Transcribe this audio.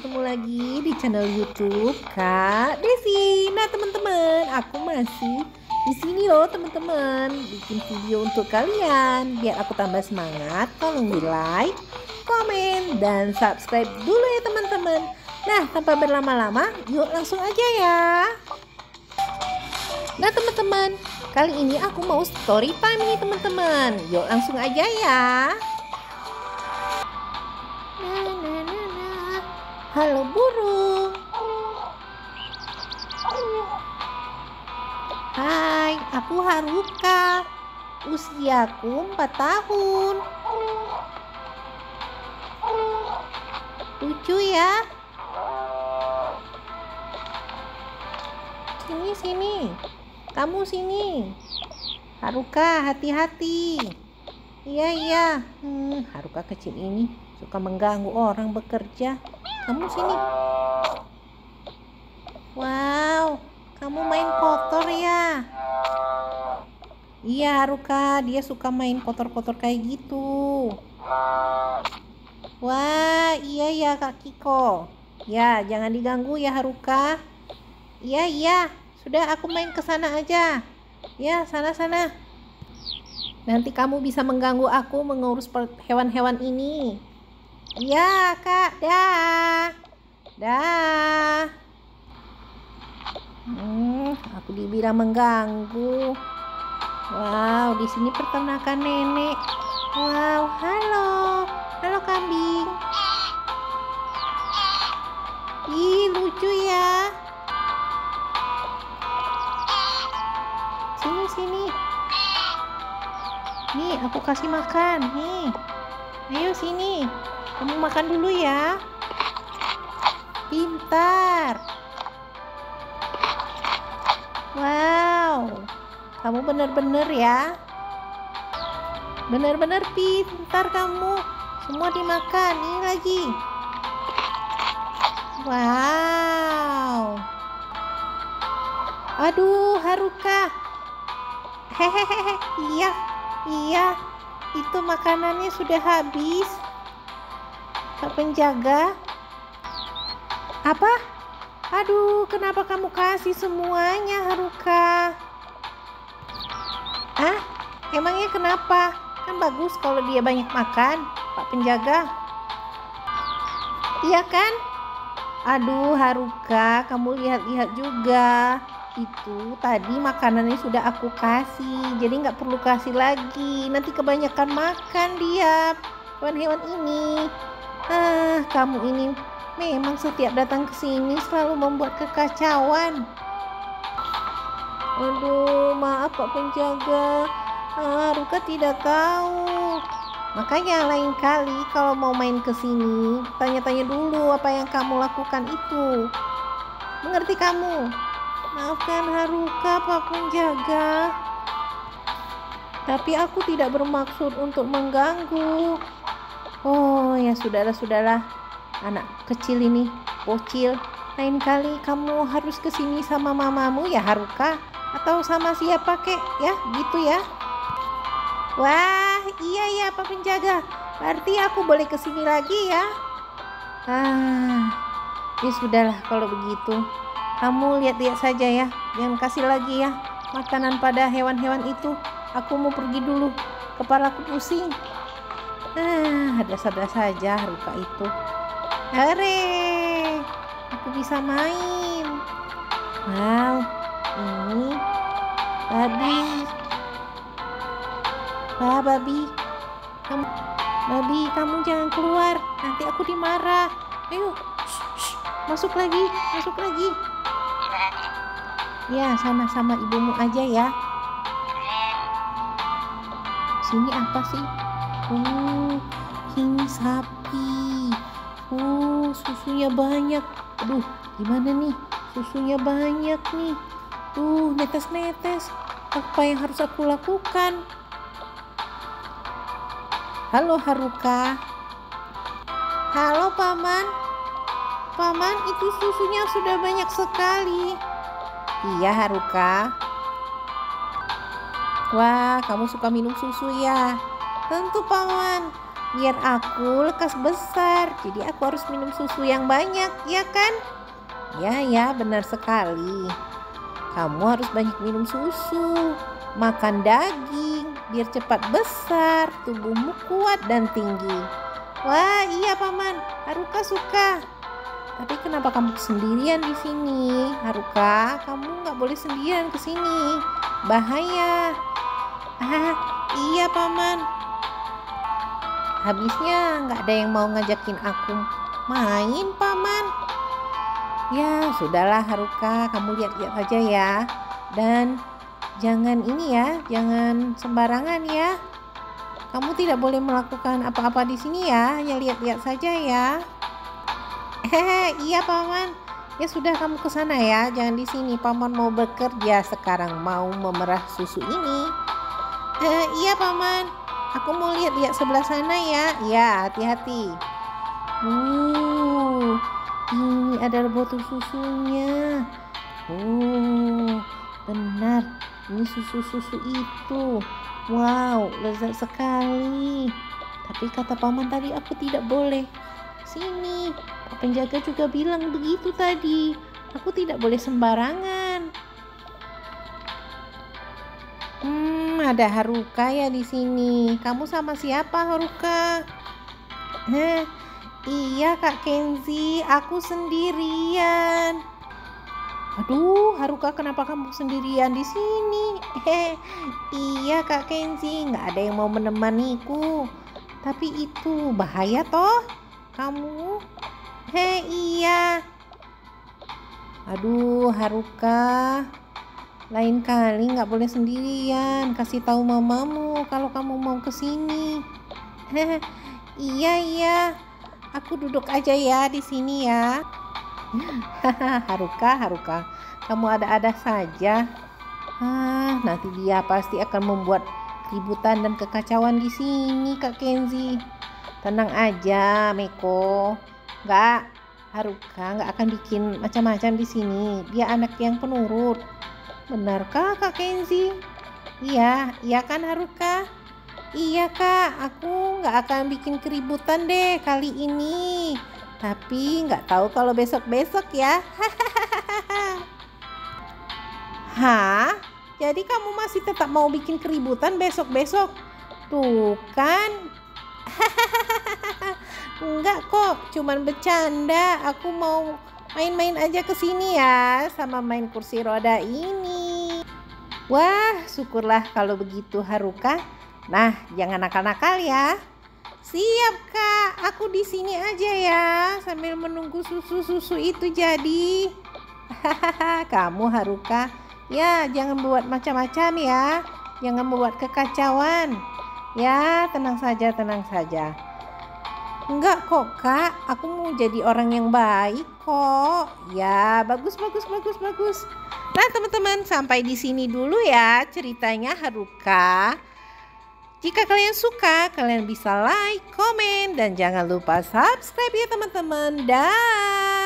bertemu lagi di channel YouTube Kak Desi. Nah, teman-teman, aku masih di sini loh, teman-teman, bikin video untuk kalian. Biar aku tambah semangat, tolong di like, komen, dan subscribe dulu ya, teman-teman. Nah, tanpa berlama-lama, yuk langsung aja ya. Nah, teman-teman, kali ini aku mau story time nih, teman-teman. Yuk langsung aja ya. Halo burung. Hai, aku Haruka. Usiaku 4 tahun. Lucu ya. Sini. Kamu sini. Haruka, hati-hati. Iya. Haruka kecil ini suka mengganggu orang bekerja. Kamu sini. Wow, kamu main kotor ya? Iya, Haruka, dia suka main kotor-kotor kayak gitu. Wah, iya ya Kak Kiko. Ya, jangan diganggu ya Haruka. Iya. Sudah, aku main ke sana aja. Ya, sana. Nanti kamu bisa mengganggu aku mengurus hewan-hewan ini. Iya, Kak. Dah. Aku dibilang mengganggu. Wow, di sini peternakan nenek. Wow, halo kambing. Ih, lucu ya. Sini. Nih, aku kasih makan. Nih. Ayo sini. Kamu makan dulu ya. Pintar. Wow. Kamu bener-bener ya. Bener-bener pintar kamu. Semua dimakan. Ini lagi. Wow. Aduh, Haruka. Hehehe. Iya. Itu makanannya sudah habis. Pak penjaga. Apa? Aduh, kenapa kamu kasih semuanya, Haruka? Emangnya kenapa? Kan bagus kalau dia banyak makan, Pak penjaga. Iya kan? Aduh, Haruka, kamu lihat-lihat juga. Itu tadi makanannya sudah aku kasih, jadi nggak perlu kasih lagi. Nanti kebanyakan makan dia, hewan-hewan ini. Kamu ini memang setiap datang ke sini selalu membuat kekacauan. Aduh, maaf Pak penjaga. Haruka tidak tahu. Makanya lain kali kalau mau main ke sini, tanya-tanya dulu apa yang kamu lakukan itu. Mengerti kamu? Maafkan Haruka, Pak penjaga. Tapi aku tidak bermaksud untuk mengganggu. Oh ya, sudahlah. Anak kecil ini, bocil. Lain kali kamu harus kesini sama mamamu ya Haruka. Atau sama siapa kek ya, gitu ya. Wah, iya ya Pak penjaga. Berarti aku boleh kesini lagi ya. Ya sudahlah kalau begitu. Kamu lihat-lihat saja ya. Jangan kasih lagi ya makanan pada hewan-hewan itu. Aku mau pergi dulu. Kepalaku pusing. Ada saja Haruka itu. Hore, aku bisa main. Wow, ini babi. Kamu jangan keluar. Nanti aku dimarah. Ayo, masuk lagi. Ya, sama-sama ibumu aja ya. Sini apa sih? Ini sapi. Susunya banyak. Aduh, gimana nih? Susunya banyak nih. Tuh, netes-netes. Apa yang harus aku lakukan? Halo Haruka. Halo Paman. Paman, itu susunya sudah banyak sekali. Iya Haruka. Wah, kamu suka minum susu ya? Tentu Paman. biar aku lekas besar. Jadi aku harus minum susu yang banyak, ya kan? Ya, benar sekali. Kamu harus banyak minum susu, makan daging, biar cepat besar, tubuhmu kuat dan tinggi. Wah, iya Paman, Haruka suka. Tapi kenapa kamu sendirian di sini? Haruka, kamu nggak boleh sendirian ke sini. Bahaya. Iya Paman. Habisnya nggak ada yang mau ngajakin aku main Paman. Ya, sudahlah Haruka, kamu lihat-lihat saja ya. Dan jangan ini ya, jangan sembarangan ya. Kamu tidak boleh melakukan apa-apa di sini ya, hanya lihat-lihat saja ya. Iya Paman. Ya sudah, kamu ke sana ya, jangan di sini. Paman mau bekerja sekarang, mau memerah susu ini. Iya Paman. Aku mau lihat-lihat sebelah sana ya. Ya, hati-hati. Ini adalah botol susunya. Benar. Ini susu-susu itu. Wow, lezat sekali. Tapi kata Paman tadi aku tidak boleh sini. Pak penjaga juga bilang begitu tadi. Aku tidak boleh sembarangan. Ada Haruka ya di sini. Kamu sama siapa Haruka? Iya Kak Kenzi, aku sendirian. Aduh, Haruka, kenapa kamu sendirian di sini? Iya Kak Kenzi, nggak ada yang mau menemaniku. Tapi itu bahaya toh, kamu? Iya. Aduh, Haruka, lain kali nggak boleh sendirian. Kasih tahu mamamu kalau kamu mau ke sini. Iya. Aku duduk aja ya di sini ya. Haruka, kamu ada-ada saja. Nanti dia pasti akan membuat keributan dan kekacauan di sini, Kak Kenzi. Tenang aja, Meko. Haruka nggak akan bikin macam-macam di sini. Dia anak yang penurut. Benarkah Kak Kenzi? Iya kan Haruka? Iya Kak, aku nggak akan bikin keributan deh kali ini. Tapi nggak tahu kalau besok-besok ya. Jadi kamu masih tetap mau bikin keributan besok-besok? Tuh kan. Enggak kok, cuman bercanda. Aku mau main-main aja ke sini ya, sama main kursi roda ini. Wah, syukurlah kalau begitu Haruka. Nah, jangan nakal-nakal ya. Siap Kak, aku di sini aja ya sambil menunggu susu-susu itu jadi. Kamu Haruka, ya jangan buat macam-macam ya. Jangan membuat kekacauan. Ya, tenang saja. Enggak kok Kak, aku mau jadi orang yang baik kok. Ya, bagus. Nah teman-teman, sampai di sini dulu ya ceritanya Haruka. Jika kalian suka, kalian bisa like, komen, dan jangan lupa subscribe ya teman-teman. Dah.